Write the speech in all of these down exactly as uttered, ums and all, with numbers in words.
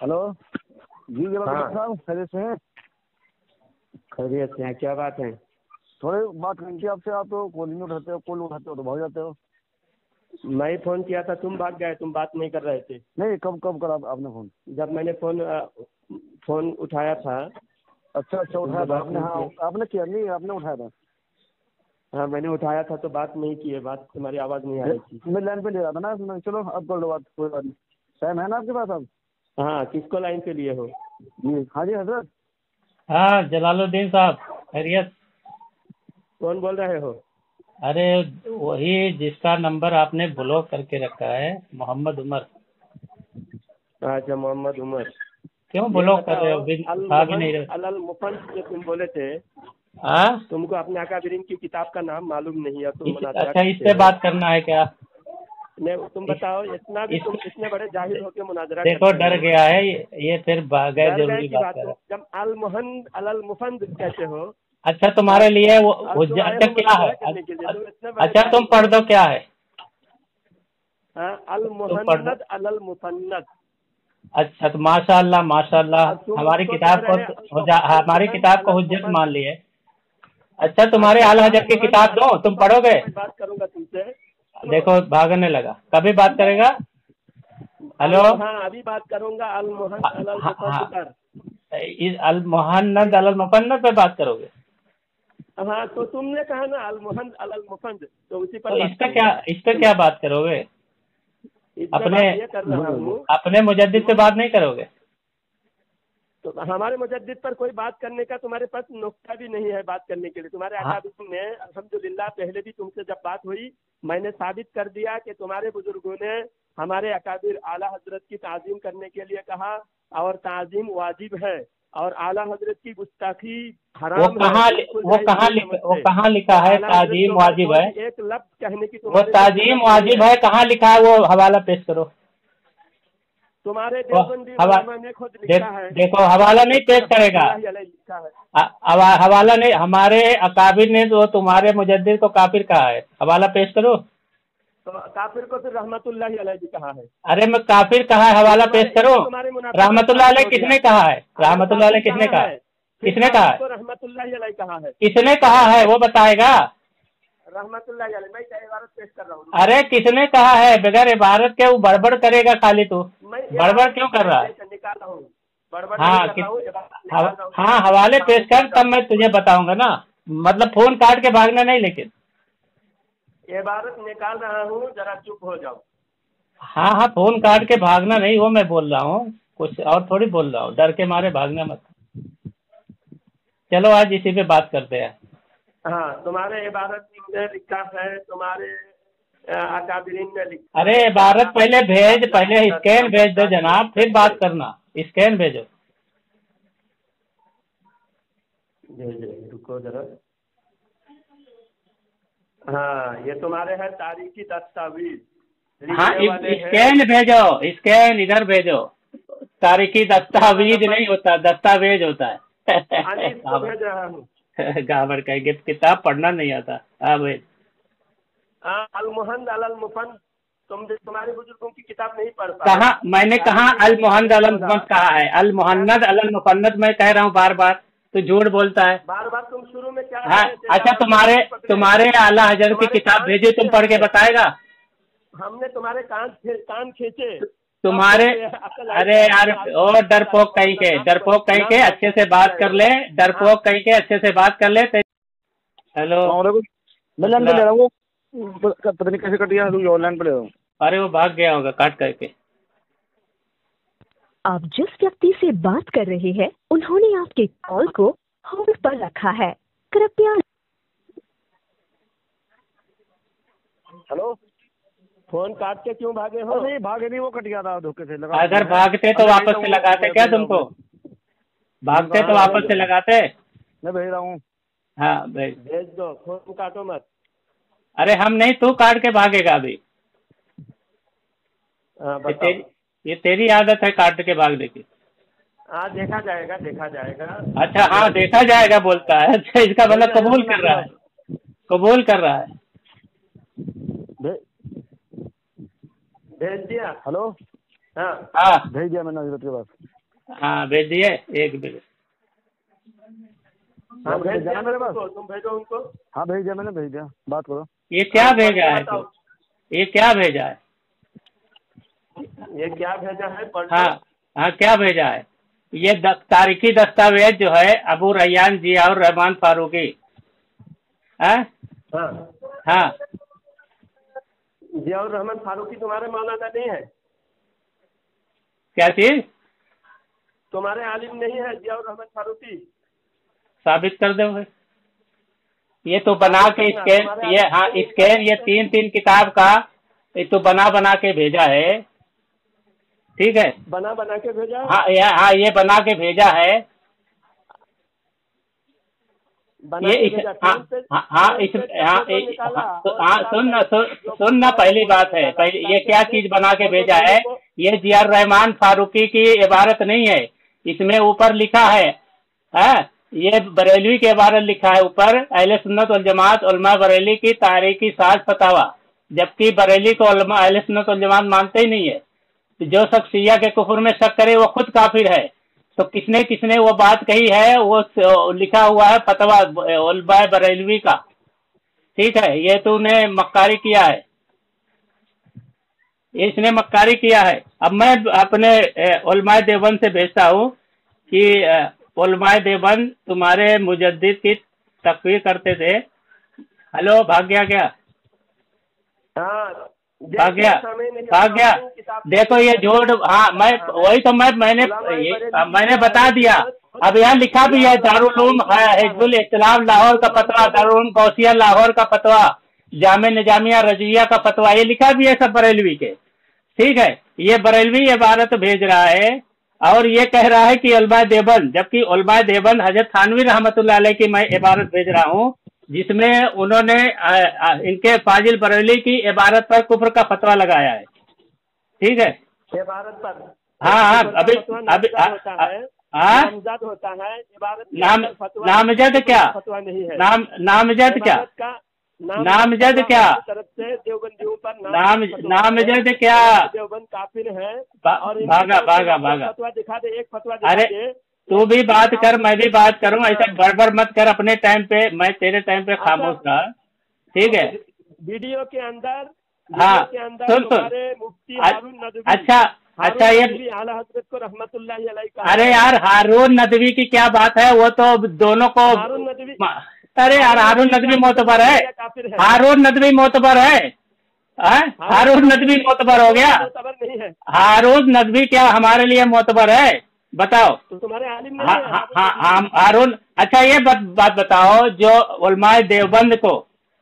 Hello जी जनाब हाँ साहब, खैरियत से हैं? खैरियत से हैं। क्या बात है? थोड़े बात करनी थी आपसे। आप तो कॉल नहीं उठाते हो, कॉल उठाते हो तो भाग जाते हो। मैं ही फोन किया था, तुम भाग गए, तुम बात नहीं कर रहे थे। नहीं, कब कब करा आपने फोन? जब मैंने फोन अ, फोन उठाया था। अच्छा अच्छा, तुम उठाया तो था बात आपने? नहीं हाँ, किए। आपने किया नहीं? आपने उठाया था? हाँ मैंने उठाया था तो बात नहीं किए, बात तुम्हारी आवाज़ नहीं आ रही थी। मैं लाइन पे ले रहा था ना, मैं- चलो अब कर लो बात, कोई बात नहीं। टाइम है ना आपके पास अब? हाँ किसको लाइन पे लिए हो? जी हाँ जी हजरत। हाँ जलालुद्दीन साहब, खैरियत? कौन बोल रहे हो? अरे वही जिसका नंबर आपने ब्लॉक करके रखा है, मोहम्मद उमर। अच्छा मोहम्मद उमर। क्यों ये ब्लॉक कर रहे बताओ, हो? बिन अल उठा भी मोहन नहीं रहे। अल मुफन जो तुम बोले थे, हाँ, तुमको अपने अकाबिरीन की किताब का नाम मालूम नहीं है, तुम इस मुनाजरा अच्छा, करते इससे हो। बात करना है क्या? नहीं तुम इस, बताओ, इतना भी इस तुम इतने बड़े जाहिल होके मुनाजरा देखो करते डर हो। गया है ये ये फिर गैर डर गए जरूरी की बात बात, कर तुम रहा जब अल मोहन अल मुफंद कहते हो। है। अच्छा तुम्हारे लिए वो, अब वो तुम ज- आए अच्छा हो क्या है? मुनाजरा अ- करने के लिए, अ- तुम इतने बड़े अच्छा तुम जाहिल पढ़ हो। दो क्या है? हाँ, अल तुम पढ़ दो। मुहन्नद अल मुफन्नद। अच्छा तो माशाअल्लाह माशाअल्लाह, अब तुम हमारी उसको कह किताब को रहे हैं अल हो जा, मुह- अल हमारी मुहन किताब को अल हुज्जत मुफंद। मान ली है। अच्छा तुम्हारे अच्छा आला अल हजरत की मुहन किताब अल दो, तुम मुफंद पढ़ोगे? पे मैं बात करूंगा तुमसे। सुनो, देखो भागने लगा, कभी बात करेगा? अल हेलो। हाँ अभी बात करूंगा, अल मुहन हाँ अल हाँ मुफंद हाँ, पर। इस अल मोहन्नद अल मुफन्नद पे बात करोगे? हाँ तो तुमने कहा ना अल मुहन अल मुफंद, तो उसी पर तो इस बात पे क्या करूंगा। इस पे सुनो, क्या बात करोगे? इसमें अपने बात ये कर रहा हूँ। अपने मुजद्दिद से तुम बात नहीं करोगे? तो हमारे मुजद्दिद पर कोई बात करने का तुम्हारे पास नुक्ता भी नहीं है बात करने के लिए। तुम्हारे हाँ अकाबिर ने अल्हम्दुलिल्लाह, पहले भी तुमसे जब बात हुई मैंने साबित कर दिया कि तुम्हारे बुजुर्गों ने हमारे अकाबिर आला हजरत की ताज़ीम करने के लिए कहा, और ताज़ीम वाजिब है, और आला हजरत की गुस्ताखी वो हराम है, कहाँ बिल्कुल वो जायज कहाँ नहीं लिखा वो समझते। कहाँ तो लिखा है आला हजरत के ताजीम ऊपर वाजिब कोई है? भी एक लफ्ज कहने की वो तुम्हारे लिए ताजीम जरूरत नहीं वाजिब है। है, कहाँ लिखा है? वो हवाला पेश करो। तुम्हारे वो देवबंदी हवा उलमा ने खुद दे, लिखा है, देखो आला हवाला नहीं हजरत की पेश करेगा। रहमतुल्लाहि अलैह लिखा है। ह- हवा, हवाला नहीं, हमारे अकाबिर ने तो तुम्हारे मुजद्दिद को काफिर कहा है। हवाला पेश करो। तो काफिर को फिर रहमतुल्लाहि अलैह भी कहा है। अरे मैं काफिर कहा है, ये हवाला पेश तुम्हारे करो। इससे तुम्हारी मुनाफिकत रहमतुल्लाह साबित अलैह हो गया। किसने कहा है? अगर रहमतुल्लाह काफिर अलैह किसने कहा कहा है, है? फिर किसने कहा काफिर है? को रहमतुल्लाहि अलैह कहा है। किसने कहा है वो बताएगा। रहमतुल्लाहि अलैह, मैं क्या इबारत पेश कर रहा हूँ, अरे रुको। किसने कहा है? बगैर इबारत के वो बड़बड़ करेगा खाली तू। मैं बड़बड़ इबारत क्यों कर रहा है? पेश निकाल रहा हूँ, बड़बड़ नहीं हाँ कर कि रहा हूँ, इबारत निकाल हव- रहा हूँ, हाँ ताकि तुम हवाले पेश साबित हो कर, जाओ तब मैं तुझे बिल्कुल। बताऊंगा ना। मतलब फोन काट के भागना नहीं लेकिन। इबारत निकाल रहा हूँ, जरा चुप हो जाओ। हाँ हाँ, फोन काट के भागना नहीं, वो मैं बोल रहा हूँ, कुछ और थोड़ी बोल रहा हूँ। डर के मारे भागना मत। चलो आज इसी पे बात करते हैं। हाँ तुम्हारे इबारत में लिखा है, तुम्हारे अ, अकाबिरीन ने लिखा अरे है कि इबारत आला पहले हजरत की भेज, अल्लाह पहले की तरफ स्कैन भेज दो बरकत जनाब, फिर बरकत बात से। करना। स्कैन भेजो। भेजे, रुको जरा। हाँ ये तुम्हारे है तारीखी दस्तावेज, हाँ लिखने वाले हैं। स्कैन भेजो, स्कैन इधर भेजो। तारीखी तुम्हारा दस्तावेज नंबर नहीं होता, दस्तावेज होता है। अनीस को भेज रहा हूँ। गावर का किताब पढ़ना नहीं आता। हाँ भाई। हाँ, अल मुहंद अल मुफंद, तुम तुम्हारे बुजुर्गों की किताब नहीं पढ़ पाए। कहा मैंने कहा तारीखी अल मोहम्मद दस्तावेज अल बोला। मुहम्मद कहा है? अल क्या मोहम्मद अल मुफन्नद मैं कह रहा हूँ बार बार, तो झूठ बोलता है। बार बार तुम शुरू में क्या हाँ कहे थे? अच्छा, ज्यादा जोर तुम्हारे नहीं पकड़े। तुम्हारे आला हजरत की तुम्हारे किताब कान भेजी, तुम खींचे पढ़ के हमने, बताएगा? हमने तुम्हारे कान खे- कान खींचे, तब तुम्हारे तुमको यह अकल आई अरे कि यार, हमने अल ओ मुहंद अल डरपोक कहीं मुफन्नद के, नाम डरपोक कहीं नाम के, नाम अच्छे से लिख बात रहे कर हो। ले। हाँ डरपोक कहीं के, अच्छे से बात कर ले। ते- हेलो। मैं लाइन पे मतलब ले रहा हूँ, पता नहीं कैसे कट गया, लाइन पे ले रहा हूँ। अरे वो भाग गया होगा काट करके। आप जिस व्यक्ति से बात कर रहे हैं उन्होंने आपके कॉल को होल्ड पर रखा है, कृपया। हेलो, फोन काट के क्यों भागे हो? नहीं भागे नहीं, वो कट गया था धोखे से लगा। अगर भागते तो वापस से लगाते क्या तुमको? भागते तो वापस से लगाते। मैं भेज रहा हूँ। हाँ भाई। भेज दो, फोन काटो मत। अरे हम नहीं, तू काट के भागेगा अभी। हाँ ये बताओ। तेरी ये तेरी आदत है काट के भागने की। हाँ देखा जाएगा, देखा जाएगा। अच्छा हाँ, देखा जाएगा बोलता है। अच्छा इसका मतलब कबूल कर रहा है, कबूल कर रहा है। भेज दिया। हेलो हाँ हाँ भेज दिया मैंने हजरत के पास। हाँ भेज दिए, एक मिनट। हाँ बात भेज करने दिया जाना मेरे पास। उनको, तुम भेजो उनको। हाँ भेज दिया मैंने, भेज दिया, बात करो। ये क्या हाँ, भेजा है बताओ। तू? ये क्या भेजा है? ये क्या भेजा है पढ़ लो। हाँ हाँ क्या भेजा है? ये द, तारीखी दस्तावेज जो है अबू रैयान जियाउर रहमान फारूकी। हाँ हाँ हाँ जियाउर रहमान फारूकी तुम्हारे मौलाना नहीं है? क्या चीज? तुम्हारे आलिम नहीं है जियाउर रहमान फारूकी? साबित कर दो भाई। ये तो बना के स्कैन, ये हाँ स्कैन, ये तीन तीन किताब का ये तो बना बना के भेजा है, ठीक है। बना बना के भेजा है? हाँ ये हाँ ये बना के भेजा है बना ये के इस भेजा। हाँ ट्रेन पे- हाँ हाँ ट्रेन इस पे हाँ फोटो इस- निकाला हाँ और हाँ निकाल सुन कर ना सुन जो सुन ना, फोटो पहली बात है, निकाला, पहले ये निकाल क्या के चीज बना के फोटो भेजा है? को- ये जियाउर रहमान फारूकी की इबारत नहीं है, इसमें ऊपर लिखा है, है ये बरेलवी के इबारत लिखा है ऊपर, अहले सुन्नत वल जमात उलमा बरेली की तारीखी साज फतावा, जबकि बरेली को उलमा अहले सुन्नत वल जमात मानते ही नहीं है। जो शख्स शिया के कुफर में शक करे वो खुद काफिर है। तो किसने किसने वो बात कही है? वो लिखा हुआ है फतवा उलमा बरेलवी का, ठीक है। ये तूने मक्कारी किया है, इसने मक्कारी किया है। अब मैं अपने उलमा देवबंद से भेजता हूँ कि उलमा देवबंद तुम्हारे मुजद्दिद की तकफीर करते थे। हेलो भाग गया क्या? हाँ भाग गया भाग गया देखो ये झूठ। हाँ मैं वही तो मैं मैंने ये, मैंने बता दिया। अब यहाँ लिखा भी है दारुल उलूम हिजबुल इस्लाम लाहौर का फतवा, दारुल उलूम गौसिया लाहौर का फतवा, जामे निजामिया रजिया का फतवा, ये लिखा भी है सब बरेलवी के, ठीक है। ये बरेलवी इबारत भेज रहा है और ये कह रहा है कि उलमा देवबंद, जबकि उलमा देवबंद हजरत थानवी रहमतुल्लाह अलैह की मैं इबारत भेज रहा हूँ जिसमें उन्होंने आ, आ, इनके फाजिल बरेली की इबारत पर कुफ्र का फतवा लगाया है, ठीक है। इबारत पर हाँ हाँ अभी अभी होता है, हाँ नामजद होता है इबारत। नाम नामजद क्या? फतवा नहीं है। नाम नामजद क्या? नामजद क्या? तरफ से देवबंदियों पर नाम नामजद क्या? देवबंद काफिर है और भागा भागा भागा फतवा दिखा दे, एक फतवा दिखा अरे दे। तू भी बात कर, मैं भी बात करूं, ऐसा गड़बड़ मत कर अपने टाइम पे, मैं तेरे टाइम पे खामोश रहा, ठीक है। वीडियो के अंदर हाँ के अंदर सुन सुन मुफ्ती हारून नदवी, अच्छा अच्छा ये आला हजरत को रहमतुल्लाहि अलैह का। अरे यार हारून नदवी की क्या बात है? वो तो दोनों को हारून नदवी, अरे यार हारून नदवी मोतबर है, हारून नदवी मोतबर है, हारून नदवी मोतबर हो गया। मोतबर नहीं है। हारून नदवी क्या हमारे लिए मोतबर है? बताओ। तो तुम्हारे आलिम नहीं हाँ है? हाँ हाँ हाँ हारून। अच्छा ये बात बात बताओ, जो उलमाए देवबंद को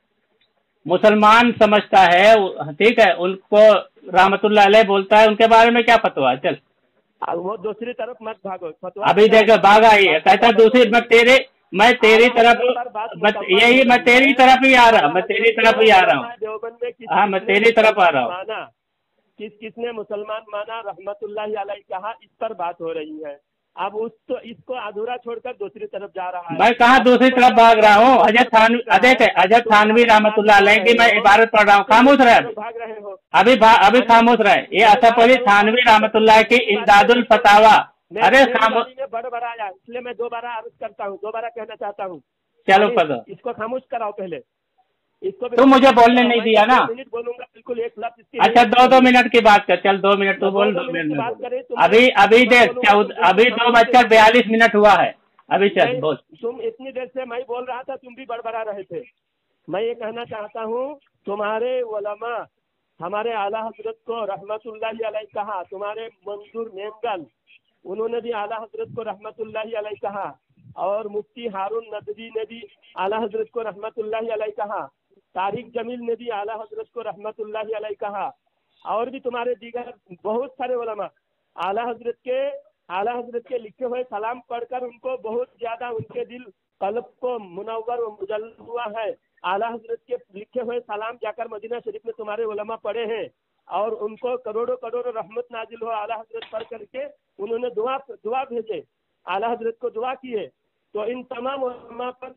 मुसलमान समझता है, ठीक है, उनको रहमतुल्लाह अलैह बोलता है, उनके बारे में क्या फतवा? चल वो दूसरी तरफ मत भागो। फतवा अभी देखो भागा ही है, कहता दूसरी, मैं तेरे मैं तेरी तरफ यही मैं तेरी तरफ ही आ रहा मैं तेरी तरफ ही आ रहा हूँ। देवबंद में किस हाँ मैं तेरी तरफ आ रहा हूँ। किस किसने मुसलमान माना, रहमतुल्लाहि अलैह कहा, इस पर बात हो रही है। अब उस तो इसको अधूरा छोड़कर दूसरी तरफ जा रहा है। मैं कहाँ दूसरी तरफ भाग रहा हूँ? हजरत थानवी, देख हजरत थानवी रहमतुल्लाह अलैह की मैं इबारत पढ़ रहा हूँ। खामोश रहे, भाग रहे हो अभी अभी खामोश रहे। ये असफ अली थानवी रहमतुल्लाह की इमदादुल फतावा। अरे खामोश, बड़बड़ाया, इसलिए मैं दोबारा अर्ज करता हूँ, दोबारा कहना चाहता हूँ। चलो पता, इसको खामोश कराओ पहले, इसको तू मुझे बोलने नहीं दिया ना। मिनट बोलूंगा बिल्कुल एक लफ्ज। अच्छा दो दो मिनट की बात कर, चल दो मिनट तू बोल, दो मिनट अभी अभी देख चौदह अभी दो बजकर बयालीस मिनट हुआ है, अभी चल बोल। तुम इतनी देर से मैं बोल रहा था, तुम भी बड़बड़ा रहे थे। मैं ये कहना चाहता हूँ, तुम्हारे उलमा हमारे आला हजरत को रहमतुल्लाहि अलैह कहा, तुम्हारे मंजूर मेमगन उन्होंने भी आला हजरत को रहमतुल्लाहि अलैह कहा, और मुफ्ती हारून नदवी ने भी आला हजरत को रहमतुल्लाहि अलैह कहा, तारिक जमील ने भी आला हजरत को रहमतुल्लाहि अलैह कहा, और भी तुम्हारे दीगर बहुत सारे उलमा आला हजरत के आला हजरत के लिखे हुए सलाम पढ़कर उनको बहुत ज्यादा उनके दिल कल्ब को मुनव्वर और मुजल्लल हुआ है। आला हजरत के लिखे हुए सलाम जाकर मदीना शरीफ में तुम्हारे उलमा पढ़े हैं और उनको करोड़ों करोड़ों रहमत नाजिल हो आला हजरत पढ़ करके उन्होंने दुआ दुआ भेजे, आला हजरत को दुआ किए। तो इन तमाम उलमा पर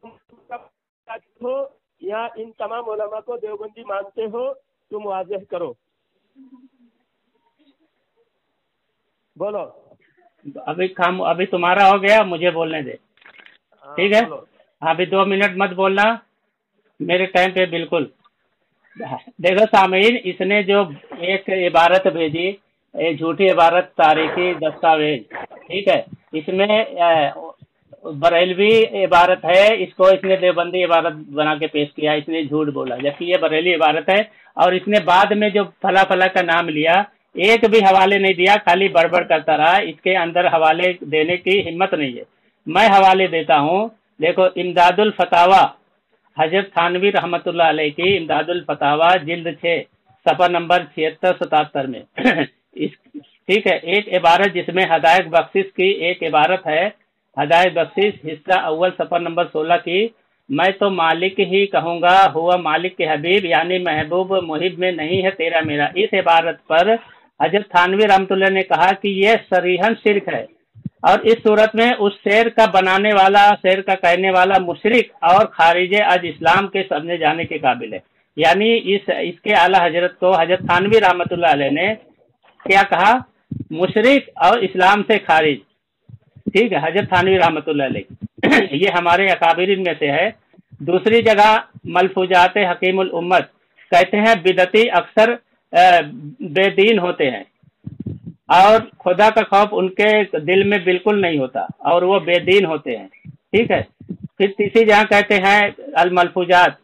हो या इन तमाम उलमा को देवबंदी मानते हो, तुम वाज़ेह करो। बोलो। अभी काम अभी तुम्हारा हो गया, मुझे बोलने दे, ठीक है। अभी दो मिनट मत बोलना मेरे टाइम पे, बिल्कुल। देखो सामीन, इसने जो एक इबारत भेजी, एक झूठी इबारत, तारीखी दस्तावेज, ठीक है, इसमें बरेलवी इबारत है, इसको इसने देवबंदी इबारत बना के पेश किया, इसने झूठ बोला, जबकि ये बरेली इबारत है। और इसने बाद में जो फला फला का नाम लिया, एक भी हवाले नहीं दिया, खाली बड़बड़ करता रहा। इसके अंदर हवाले देने की हिम्मत नहीं है। मैं हवाले देता हूँ, देखो, इमदादुल फतावा, हजरत थानवी रहमतुल्लाह अलैह की इमदादुल फतावा, जिल्द छः, सफा नंबर छिहत्तर सतहत्तर में इस ठीक है, एक इबारत जिसमें हदायत बख्शिश की एक इबारत है, हदायत बख्शिश हिस्सा अव्वल सफर नंबर सोलह की, मैं तो मालिक ही कहूँगा, हुआ मालिक के हबीब, यानी महबूब मुहिब में नहीं है तेरा मेरा। इस इबारत पर हजरत थानवी रहमतुल्लाह ने कहा कि यह सरीहन शिर्क है, और इस सूरत में उस शेर का बनाने वाला, शेर का कहने वाला मुशरिक और खारिज अज इस्लाम के समझे जाने के काबिल है। यानी इस इसके आला हजरत को हजरत थानवी रहमतुल्लाह अलैह ने क्या कहा? मुशरिक और इस्लाम से खारिज, ठीक है, हजरत थानवी रहमतुल्लाह अलैह। ये हमारे अकाबिरीन में से है। दूसरी जगह मलफूजात हकीमुल उम्मत कहते हैं, बिदती अक्सर बेदीन होते हैं और खुदा का खौफ उनके दिल में बिल्कुल नहीं होता, और वो बेदीन होते हैं, ठीक है। फिर तीसरी जगह कहते हैं अल मलफूजात,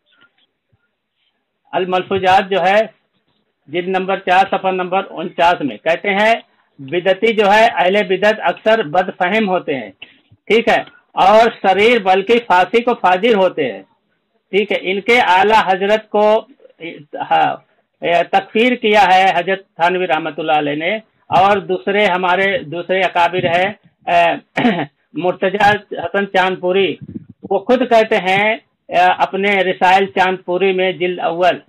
अल मलफूजात जो है जिल्द नंबर चार सफर नंबर उनचास में कहते हैं, बिदती जो है, अहले बिदत अक्सर बदफहम होते हैं, ठीक है, और शरीर बल्कि फासी को फाजिर होते हैं, ठीक है। इनके आला हजरत को हाँ, तकफीर किया है हजरत थानवी रहमतुल्लाह अलैह ने। और दूसरे हमारे दूसरे अकाबिर है मुर्तजा हसन चांदपुरी, वो खुद कहते हैं अपने रिसाइल चांदपुरी में जिल्द अव्वल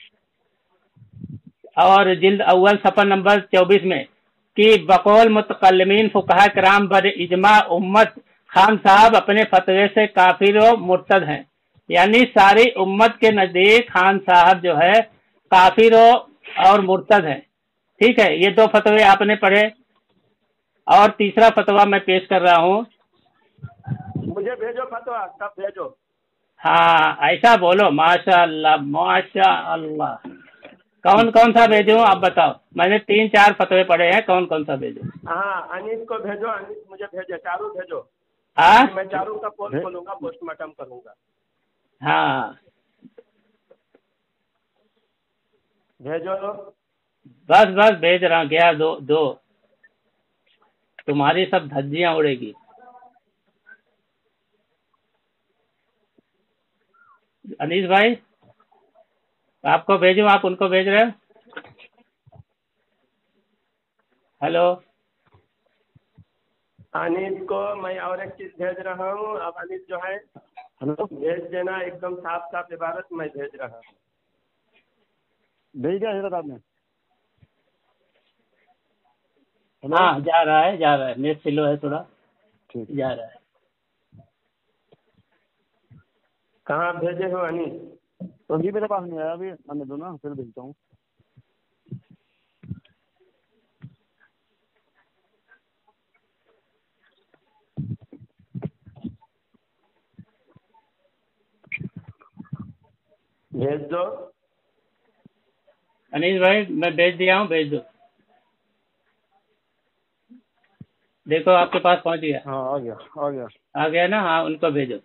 और जिल्द अव्वल सफर नंबर चौबीस में कि बकौल मुतकल्लिमीन फुकहा कराम बर इजमा उम्मत, खान साहब अपने फतवे से काफिर व मुर्तद हैं। यानी सारी उम्मत के नजदीक खान साहब जो है काफिर और मुर्तद हैं, ठीक है। ये दो फतवे आपने पढ़े, और तीसरा फतवा मैं पेश कर रहा हूँ। मुझे भेजो फतवा, सब भेजो। हाँ, ऐसा बोलो, माशा अल्लाह माशा अल्लाह। कौन कौन सा भेजूं आप बताओ? मैंने तीन चार फतवे पढ़े हैं, कौन कौन सा भेजूं? हाँ, अनीस को भेजो, अनीस मुझे भेजो, चारों भेजो। हाँ, मैं चारों का पोस्ट खोलूंगा, पोस्टमार्टम करूंगा। हाँ, भेजो। बस बस भेज रहा हूँ। क्या दो दो तुम्हारी सब धज्जियां उड़ेगी। अनीस भाई, आपको भेजूं, आप उनको भेज रहे हो? हेलो, अनीस को मैं और एक चीज भेज रहा हूँ। अब अनीस जो है भेज देना, एकदम साफ साफ इबारत मैं भेज रहा हूँ। भेज दिया हजरत आपने? हाँ, जा रहा है जा रहा है नेट स्लो है थोड़ा, ठीक जा रहा है। कहाँ भेजे हो अनीस? तो अभी मेरे पास नहीं आया, अभी आने दो ना, फिर भेजता हूँ। भेज दो अनीस भाई, मैं भेज दिया हूँ, भेज दो। देखो आपके पास पहुँच गया। हाँ, आ गया आ गया आ गया ना? हाँ, उनको भेजो।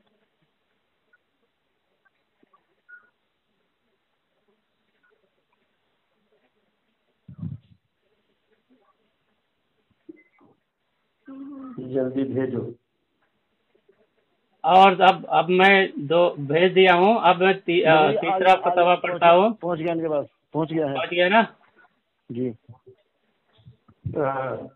जल्दी भेजो। और अब अब मैं दो भेज दिया हूँ। अब मैं ती, आ, तीसरा फतवा पढ़ता हूँ। पहुँच गया इनके पास, पहुँच गया है। पहुँच गया ना जी। हाँ।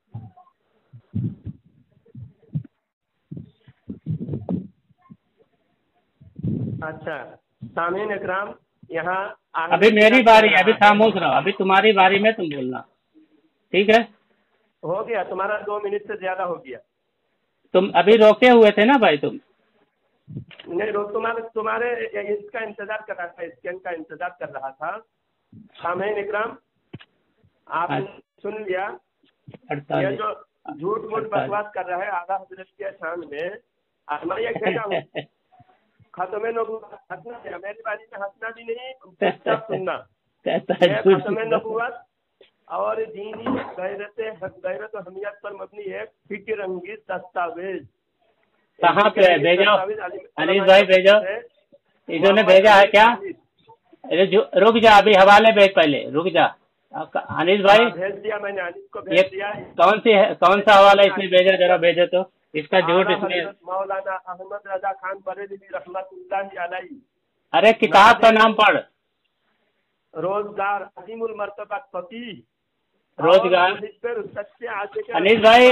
अच्छा, सामीन इकराम, यहाँ अभी मेरी बारी है, अभी खामोश रहो, अभी तुम्हारी बारी में तुम बोलना, ठीक है? हो गया तुम्हारा, दो मिनट से ज्यादा हो गया। तुम अभी रोके हुए थे ना भाई तुम? नहीं, रो तुम्हारे तुम्हारे इसका इंतजार कर रहा था, स्कैन का इंतजार कर रहा था। सामीन इकराम, आपने सुन लिया ये जो झूठ मूठ बकवास कर रहा है आला हजरत के शान में, मैं ये कहता हूँ खत्म नबूवत हंसना है, मेरी बारी में हंसना भी नहीं, चुपचाप सुनना। खत्म नबूवत और दीनी गैरत गैरत हमियत पर मबनी एक फिक्र अंगीज दस्तावेज कहाँ पे है? भेजो अनीस भाई, भेजो। इन्होंने भेजा है क्या? रुक जा, अभी हवाले भेज, पहले रुक जा अनीस भाई। भेज दिया मैंने, अनीस को भेज दिया। कौन सी है, कौन सा हवाला इसने भेजा, जरा भेजो तो। इसका झूठ इसमें मौलाना अहमद रजा खान बरेलवी रहमतुल्लाह अलैह। अरे किताब का नाम पढ़। रोजगार अजीमुल मर्तबा फकीह, रोजगार। अनीस भाई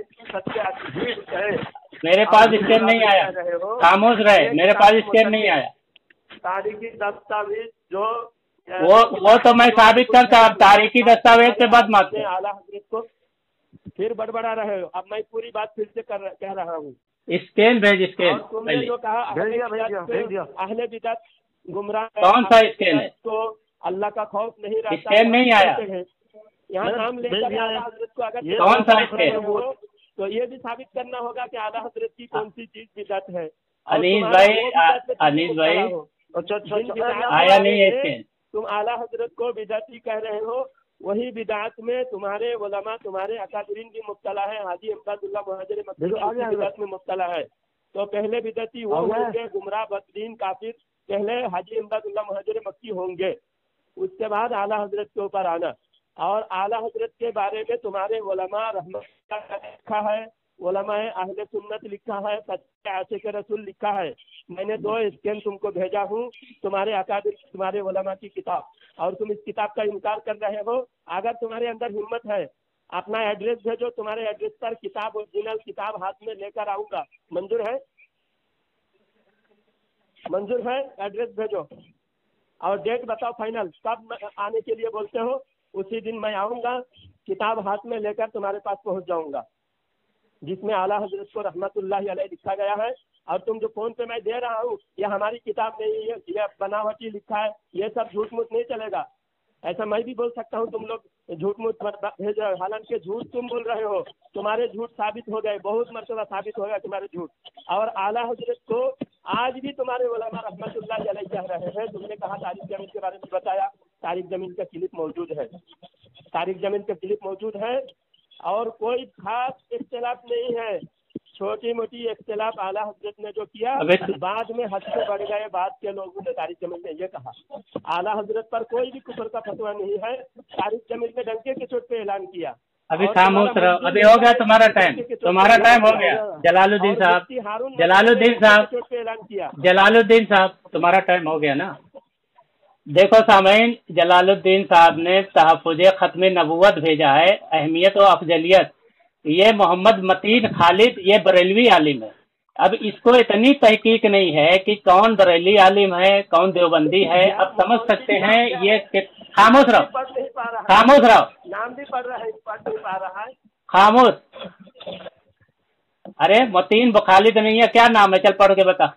मेरे पास स्कैन नहीं आया, खामोश रहे, मेरे पास स्कैन नहीं आया। तारीखी दस्तावेज जो वो वो तो मैं साबित करता, अब तारीखी दस्तावेज पे बात मत। आला हजरत को फिर बड़बड़ा रहे हो। अब मैं पूरी बात फिर से कर कह रहा हूँ। स्कैन भेज, स्कैन। तुमने जो कहा अहले बिदअत गुमराह, कौन सा स्कैन है? तो अल्लाह का खौफ नहीं रहता, स्कैन नहीं आया यहाँ नाम लेकर आला हजरत को अगर कौन सा स्कैन हो तो ये भी साबित करना होगा कि आला हजरत की कौन सी चीज बिदअत है। अनीस भाई, अनीस भाई आया नहीं है स्कैन। तुम आला हजरत को बिदअती कह रहे हो, वही बिदअत में तुम्हारे उलमा तुम्हारे अकादरीन भी मुब्तला है। हाजी इमदादुल्लाह मुहाजिर मक्की बिदअत में मुब्तला है। तो पहले बिदअती वो होंगे गुमराह बददीन काफिर, पहले हाजी इमदादुल्लाह मुहाजिर मक्की होंगे, उसके बाद आला हजरत के ऊपर आना। और आला हजरत के बारे में तुम्हारे उलमा रहमतुल्लाह लिखा है, उलमा अहले सुन्नत लिखा है, सच्चे आशिक रसूल लिखा है। मैंने दो स्कैन तुमको भेजा हूँ, तुम्हारे अकादिर तुम्हारे उलमा की किताब, और तुम इस किताब का इनकार कर रहे हो। अगर तुम्हारे अंदर हिम्मत है अपना एड्रेस भेजो, तुम्हारे एड्रेस पर किताब ओरिजिनल किताब हाथ में लेकर आऊंगा। मंजूर है? मंजूर है? एड्रेस भेजो और डेट बताओ फाइनल, कब आने के लिए बोलते हो, उसी दिन मैं आऊंगा, किताब हाथ में लेकर तुम्हारे पास पहुंच जाऊंगा, जिसमें आला हजरत को रहमतुल्लाह अलैह लिखा गया है। और तुम जो फोन पे मैं दे रहा हूँ ये हमारी किताब नहीं है, ये बनावटी लिखा है, ये सब झूठ मूठ नहीं चलेगा। ऐसा मैं भी बोल सकता हूँ, तुम लोग झूठ मूठ भेज, हालांकि झूठ तुम बोल रहे हो, तुम्हारे झूठ साबित हो गए, बहुत मर्तबा साबित हो गया तुम्हारे झूठ। और आला हजरत को आज भी तुम्हारे उलमा रहमतुल्लाह अलैह कह रहे हैं। तुमने कहा तारिक जमीन के बारे में बताया, तारिक जमीन का क्लिप मौजूद है, तारिक जमीन का क्लिप मौजूद है, और कोई खास इख्तिलाफ नहीं है। छोटी मोटी इख्तिलाफ आला हजरत ने जो किया, बाद में हद से बढ़ गए बाद के लोगों ने तारिक जमील ने ये कहा। आला हजरत पर कोई भी कुफर का फतवा नहीं है। तारिक जमील ने डंके के चोट पे ऐलान किया। अभी खामोश रहो, अभी हो गया तुम्हारा टाइम, तुम्हारा टाइम हो गया। जलालुद्दीन साहब, जलालुद्दीन साहब, ऐलान किया जलालुद्दीन साहब तुम्हारा टाइम हो गया ना। देखो सामईन, जलालुद्दीन साहब ने तहफ़्फ़ुज़ ख़त्म नबूवत भेजा है, अहमियत और अफजलियत। ये मोहम्मद मतीन खालिद ये बरेलवी आलिम है। अब इसको इतनी तहकीक नहीं है कि कौन बरेली आलिम है कौन देवबंदी है, अब समझ सकते हैं ये। खामोश रहो, खामोश रहो, नाम भी पढ़ रहा है, पढ़ नहीं पा रहा है, खामोश। अरे मतीन खालिद नहीं है, क्या नाम है? चल पढ़ के बता,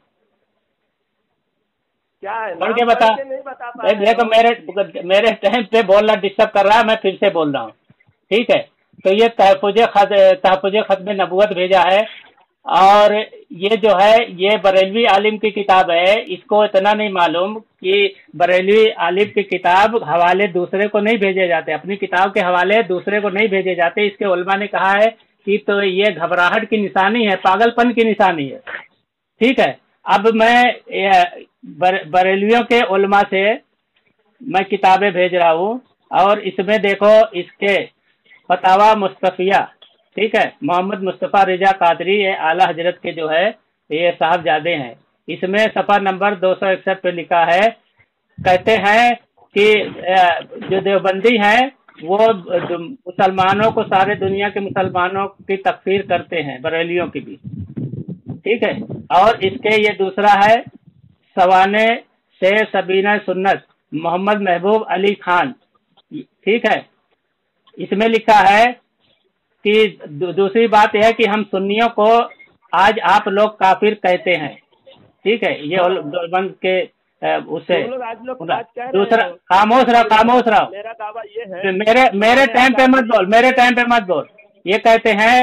क्या है पढ़ के बता। देखो मेरे मेरे टाइम पे बोलना डिस्टर्ब कर रहा है, मैं फिर से बोल रहा हूँ, ठीक है। तो ये तहफ़्फ़ुज़ तहफ़्फ़ुज़ ख़त्म नबूवत भेजा है, और ये जो है ये बरेलवी आलिम की किताब है। इसको इतना नहीं मालूम कि बरेलवी आलिम की किताब हवाले दूसरे को नहीं भेजे जाते, अपनी किताब के हवाले दूसरे को नहीं भेजे जाते। इसके उलमा ने कहा है कि तो ये घबराहट की निशानी है, पागलपन की निशानी है, ठीक है। अब मैं बरेलवियों के उलमा से मैं किताबें भेज रहा हूँ, और इसमें देखो इसके फतावा मुस्तफ़िया, ठीक है, मोहम्मद मुस्तफ़ा रिजा कादरी ये आला हजरत के जो है ये साहबजादे हैं। इसमें सफ़ा नंबर दो सौ इकसठ पे लिखा है, कहते हैं कि जो देवबंदी हैं वो मुसलमानों को, सारे दुनिया के मुसलमानों की तकफीर करते हैं, बरेलियों की भी, ठीक है। और इसके ये दूसरा है सवाने शेर सबीना सुन्नत मोहम्मद महबूब अली खान, ठीक है। इसमें लिखा है कि दूसरी बात यह है कि हम सुन्नियों को आज आप लोग काफिर कहते हैं, ठीक है। ये देवबंद के उससे तुम लोग आज लोग आज कह रहे दूसरा हो। खामोश रहो, खामोश रहो। मेरा दावा ये है, मेरे मेरे टाइम पे मत बोल, मेरे टाइम पे मत बोल। ये कहते हैं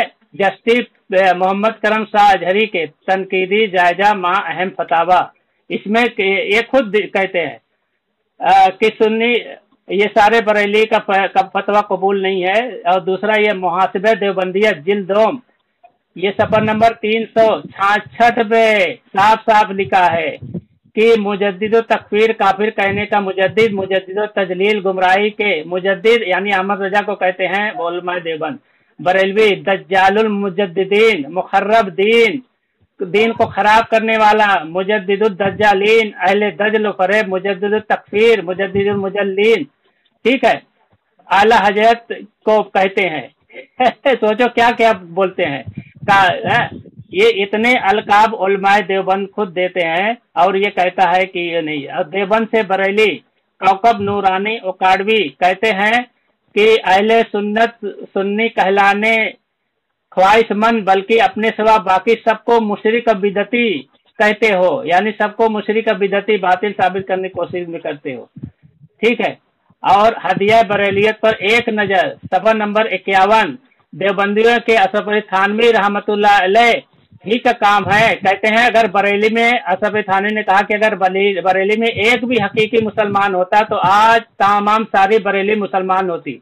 जस्टिस मोहम्मद करम शाह अजहरी के तनकीदी जायजा मां अहम फतावा, इसमें ये खुद कहते हैं आ, कि सुन्नी ये सारे बरेली का, का फतवा कबूल नहीं है। और दूसरा ये मुहासिबे देवबंदिया जिल्दोम, ये सफर नंबर तीन सौ छाछठ में साफ साफ लिखा है कि मुजद्दिद तकफीर काफिर कहने का मुजद्दिद, मुजद्दिद तजलील गुमराही के मुजद्दिद यानी अहमद रजा को कहते हैं उलमा देवबंद। बरेलवी दज्जालुल मुजद्दिदीन, मुखर्रब दीन, दीन को खराब करने वाला, मुजद्दिदुद दज्जालीन, अहले दजल फरेब, मुजद्दिदुत तकफीर, मुजद्दिदुल मुजल्लीन। ठीक है, आला हजरत को कहते हैं। सोचो क्या क्या बोलते हैं का है? ये इतने अलकाब उलमाए देवबंद खुद देते हैं और ये कहता है कि ये नहीं। और देवबंद से बरेली कौकब नूरानी उकाड़वी कहते हैं कि अहले सुन्नत सुन्नी कहलाने ख्वाहिशमंद बल्कि अपने सिवा बाकी सबको मुशरिक बिदती कहते हो, यानी सबको मुशरिक बिदती बातिल साबित करने की कोशिश में करते हो। ठीक है, और हदिया बरेलियत पर एक नजर, सफर नंबर इक्यावन, देवबंदियों के असफ अली थानवी रहमतुल्लाह अलैह ही का काम है। कहते हैं अगर बरेली में, असफ अली थानवी ने कहा कि अगर बरेली में एक भी हकीकी मुसलमान होता तो आज तमाम सारी बरेली मुसलमान होती।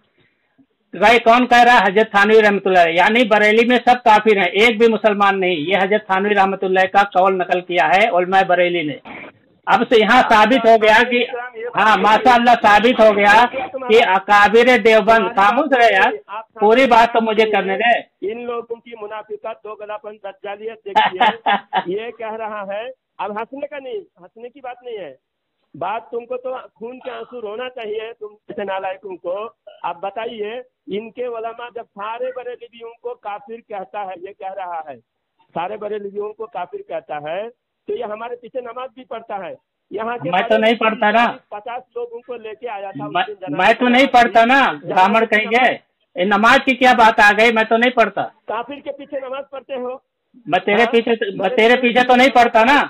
भाई कौन कह रहा है? हजरत थानवी रहमतुल्लाह, यानी बरेली में सब काफिर हैं, एक भी मुसलमान नहीं। ये हजरत थानवी रहमतुल्लाह का कौल नकल किया है उलमा बरेली ने। अब से यहाँ साबित हो गया कि हाँ माशाअल्लाह साबित हो गया कि अकाबिर देवबंद, खामोश रहे यार, पूरी बात तो मुझे करने दे। इन लोगों की मुनाफिकत, दोगलापन, दज्जालियत देखिए। ये कह रहा है, अब हंसने का नहीं, हंसने की बात नहीं है, बात तुमको तो खून के आंसू रोना चाहिए तुम जैसे नालायकों को। आप बताइए, इनके उलमा जब सारे बरेलवियों को काफिर कहता है, ये कह रहा है सारे बरेलवियों को काफिर कहता है, तो ये हमारे पीछे नमाज भी पढ़ता है। यहाँ के मैं तो नहीं पढ़ता ना, पचास लोगों को लेके आया था। मैं, मैं तो नहीं पढ़ता ना, ब्राह्मण कहेंगे नमाज की क्या बात आ गई? मैं तो नहीं पढ़ता। काफिर के पीछे नमाज पढ़ते हो? मैं तेरे पीछे मैं तेरे पीछे तो नहीं पढ़ता ना।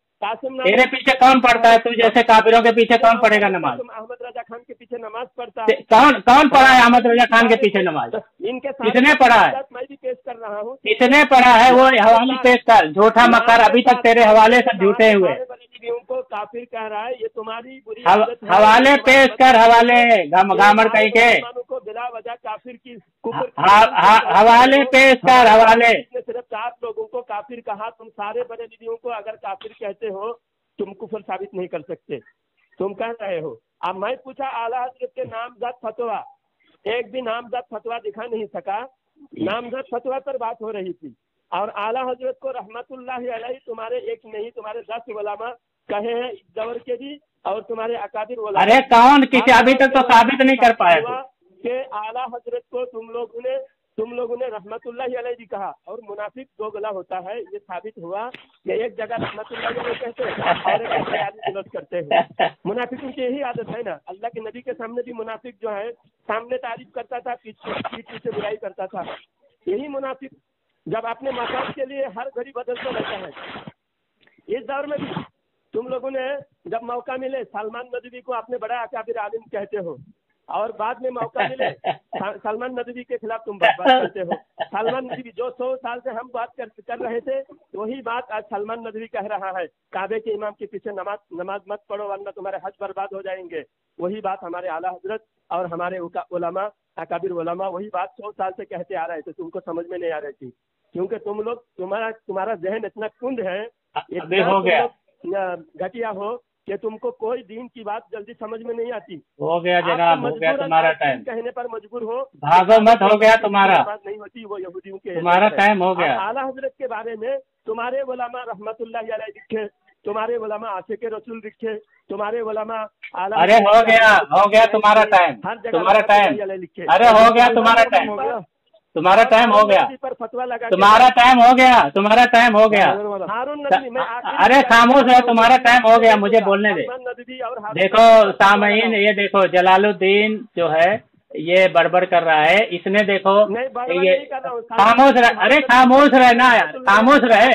तेरे पीछे कौन पढ़ता है? तू जैसे काफिरों के पीछे कौन पढ़ेगा नमाज? अहमद रजा खान के पीछे नमाज पढ़ता है। कौन कौन पढ़ा है अहमद रजा खान के पीछे नमाज? इनके किसने पढ़ा है? मैं भी पेश कर रहा हूँ। किसने पढ़ा है? वो हवाले पेश कर। झूठा मक्कार, अभी तक तेरे हवाले से झूठे हुए। को काफिर कह रहा है, ये तुम्हारी बुरी हवाले पेश कर, हवाले गामर कहीं के को बिला वजह काफिर की हवाले पेश कर, हवाले। सिर्फ चार लोगों को काफिर कहा, तुम सारे बरेलवियों को अगर काफिर कहते हो तुम कुफर साबित नहीं कर सकते, तुम कह रहे हो। अब मैं पूछा आला हजरत के नामजद फतवा, एक भी नामजद फतवा दिखा नहीं सका। नामजद फतवा पर बात हो रही थी और आला हजरत को रहमतुल्लाह अलैह तुम्हारे एक नहीं तुम्हारे दस उलमा कहे हैं इस दौर के भी, और तुम्हारे अकाबिर उलमा। अरे कौन किसी अभी तक तो साबित नहीं कर पाए कि आला हजरत को तुम लोगों ने तुम लोगों ने रहमतुल्लाह अलैह भी कहा, और मुनाफिक दो गला होता है। ये साबित हुआ कि एक जगह रहमतुल्लाह अलैह कहते हैं और एक जगह गलत करते हैं। मुनाफिकों की यही आदत है ना। अल्लाह के नबी के सामने भी मुनाफिक जो है सामने तारीफ करता था, पीछे पीठ पीछे बुराई करता था। यही मुनाफिक जब अपने मकान के लिए हर घड़ी बदलता रहता है। इस दौर में भी तुम लोगों ने जब मौका मिले सलमान नदवी को अपने बड़ा अकाबिर आलिम कहते हो, और बाद में मौका मिले सलमान नदवी के खिलाफ तुम बात करते हो। सलमान नदवी जो सौ साल से हम बात कर, कर रहे थे, वही बात आज सलमान नदवी कह रहा है, काबे के इमाम के पीछे नमाज नमाज मत पढ़ो वरना तुम्हारे हज बर्बाद हो जाएंगे। वही बात हमारे आला हजरत और हमारे उलमा अकाबिर उलमा वही बात सौ साल से कहते आ रहे थे, तुमको समझ में नहीं आ रही थी, क्योंकि तुम लोग तुम्हारा तुम्हारा जहन इतना कुंद है, इतना घटिया हो कि तुमको कोई दीन की बात जल्दी समझ में नहीं आती। हो गया जनाब, हो गया तुम्हारा टाइम, कहने पर मजबूर हो, भागो मत, हो गया तुम्हारा बात नहीं होती, वो यहूदियों के तुम्हारा टाइम हो गया। आला हजरत के बारे में तुम्हारे उलमा रहमतुल्लाह अलैह लिखे, तुम्हारे उलमा आशिक रसूल लिखे, तुम्हारे उलमा आला। अरे हो गया हो गया तुम्हारा टाइम, तुम्हारा टाइम, अरे हो गया तुम्हारा टाइम, तुम्हारा टाइम हो गया, तुम्हारा टाइम हो गया, तुम्हारा टाइम हो गया। अरे खामोश है, तुम्हारा टाइम हो गया, मुझे बोलने दे। देखो सामईन, ये देखो जलालुद्दीन जो है ये बड़बड़ कर रहा है, इसने देखो ये खामोश रहे, अरे खामोश रहे ना यार, खामोश रहे,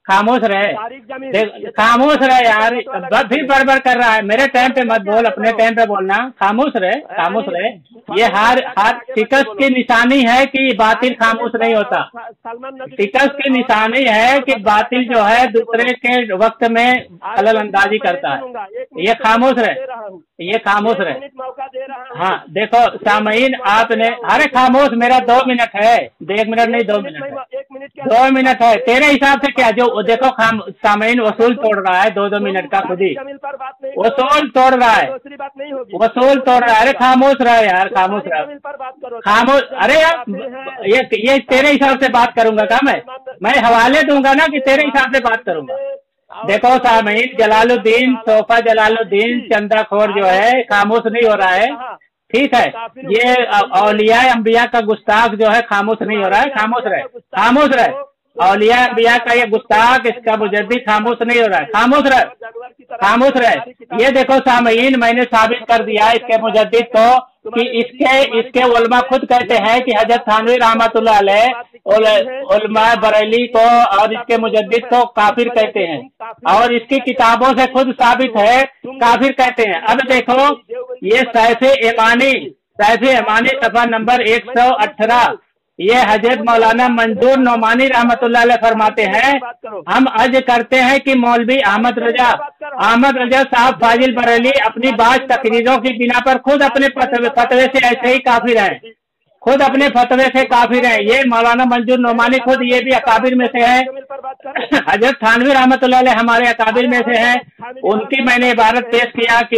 खामोश रहे, खामोश रहे यार, फिर बड़बड़ कर रहा है। मेरे टाइम पे मत बोल, अपने टाइम पे बोलना। खामोश रहे, खामोश रहे। ये हार हार शिकस्त की निशानी है कि बातिल खामोश नहीं होता। शिकस्त की निशानी है कि बातिल जो है दूसरे के वक्त में खलल अंदाजी करता है। ये खामोश रहे, ये खामोश रहे। हाँ देखो सामईन, आपने, अरे खामोश, मेरा दो मिनट है, एक मिनट नहीं दो मिनट है, दो मिनट है। तेरे हिसाब से क्या, जो देखो खाम सामईन वसूल तोड़ रहा है दो दो मिनट का, खुद ही वसूल तोड़ रहा है, वसूल तोड़ रहा है। अरे खामोश रहा है यार, खामोश रहा, खामोश। अरे यार ये ये तेरे हिसाब से बात करूंगा क्या मैं मैं हवाले दूंगा ना कि तेरे हिसाब से बात करूंगा। देखो सामईन, जलालुद्दीन तोहफा जलालुद्दीन चंदाखोर जो है खामोश नहीं हो रहा है, ठीक है। ये औलिया अंबिया का गुस्ताख जो है खामोश नहीं हो रहा है, खामोश रहे, खामोश रहे। औलिया अंबिया का ये गुस्ताख, इसका मुजद्दिद खामोश नहीं हो रहा है, खामोश रहे, खामोश रहे। ये देखो सामईन, मैंने साबित कर दिया इसके मुजद्दिद को कि इसके इसके उलमा खुद कहते हैं कि हजरत थानवी रहमतुल्लाह अलैह उलमा बरेली को और इसके मुजद्दिद को काफिर कहते हैं, और इसकी किताबों से खुद साबित है काफिर कहते हैं। अब देखो ये सैफ़े ईमानी, सैफ़े ईमानी सफा नंबर एक सौ अठारह, ये हजरत मौलाना मंजूर नोमानी रहमतुल्लाह अलैह फरमाते हैं, हम अर्ज करते हैं कि मौलवी अहमद रजा अहमद रजा साहब फाजिल बरेली अपनी बात तकरीरों की बिना पर खुद अपने फतवे से ऐसे ही काफिर हैं, खुद अपने फतवे से काफिर हैं। ये मौलाना मंजूर नोमानी खुद ये भी अकाबिर में से है। हजरत थानवी रहमतुल्लाह अलैह हमारे अकाबिर में से हैं। उनकी मैंने इबारत पेश किया कि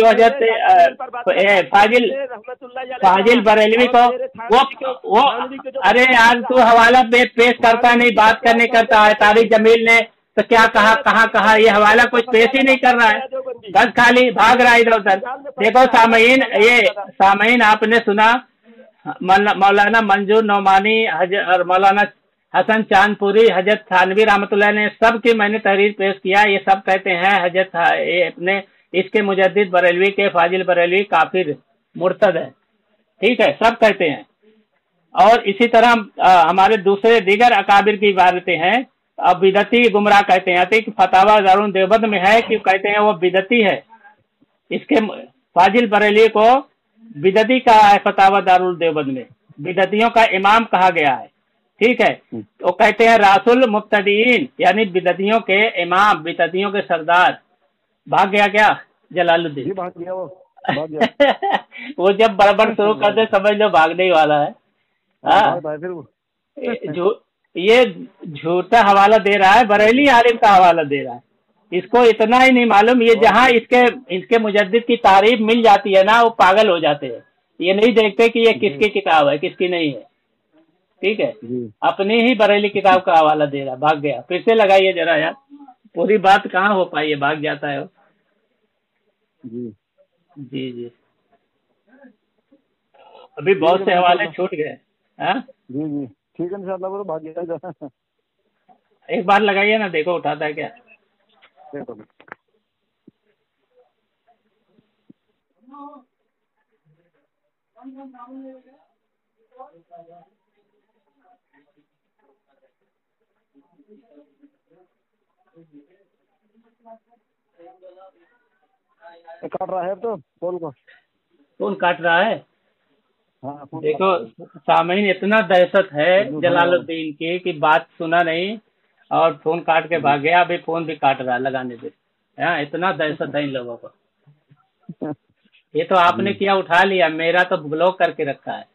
हजरत फाजिल फाजिल बरेलवी को वो वो अरे यार तू हवाला पे पेश करता नहीं, बात करने करता है। तारिक जमील ने तो क्या कहा, कहाँ कहा, ये हवाला कुछ पेश ही नहीं कर रहा है, बस खाली भाग रहा है इधर उधर। देखो सामईन, ये सामईन आपने सुना मौलाना मंजूर नोमानी और मौलाना हसन चांदपुरी, हजरत थानवी रहमतुल्लाह ने सब की मैंने तहरीर पेश किया। ये सब कहते हैं हजरत ये अपने इसके मुजद्दिद बरेलवी के फाजिल बरेलवी काफिर मुर्तद है, ठीक है, सब कहते हैं। और इसी तरह आ, हमारे दूसरे दीगर अकाबिर की इबारतें हैं। अब बिदती गुमराह कहते हैं, कि फतावा दारुल देवबंद में है कि कहते हैं वो बिदती है, इसके फाजिल बरेली को बिदती कहा है फतावा दारुल देवबंद में, बिदतियों का इमाम कहा गया है, ठीक है। तो कहते हैं रासुल मुब्तदीन, यानी बिदतियों के इमाम, बिदतियों के सरदार। भाग गया क्या जलालुद्दीन? भाग गया वो, भाग गया। वो जब बड़बड़ शुरू कर दे समझ लो भागने ही वाला है। हाँ जो ये झूठा हवाला दे रहा है, बरेली आलिम का हवाला दे रहा है, इसको इतना ही नहीं मालूम। ये जहाँ इसके इसके मुजद्दिद की तारीफ मिल जाती है ना, वो पागल हो जाते हैं। ये नहीं देखते कि ये किसकी किताब है किसकी नहीं है, ठीक है। अपनी ही बरेली किताब का हवाला दे रहा, भाग गया। फिर से लगाइए जरा यार, पूरी बात कहाँ हो पाई है, भाग जाता है वो। जी जी जी अभी बहुत से हवाले छूट गए। हाँ जी जी ठीक है, इंशाल्लाह वो भाग गया। एक बार लगाइए ना, देखो उठाता है क्या। देखो काट रहा है तो फोन को, फोन काट रहा है। हाँ, देखो सामईन, इतना दहशत है जलालुद्दीन की कि बात सुना नहीं और फोन काट के भाग गया। अभी फोन भी काट रहा है लगाने पे। हाँ इतना दहशत है इन लोगों को। ये तो आपने किया, उठा लिया, मेरा तो ब्लॉक करके रखा है।